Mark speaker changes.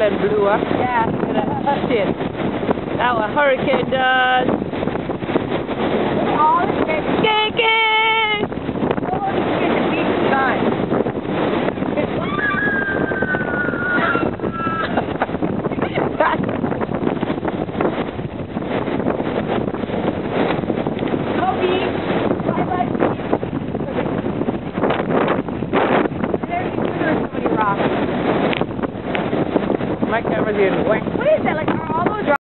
Speaker 1: and blew up.
Speaker 2: Yeah.
Speaker 1: Shit. Now a hurricane does.
Speaker 2: All the way.
Speaker 1: Kiki!
Speaker 2: Oh, look at the beach sign.
Speaker 1: My camera's here.
Speaker 2: What is that, like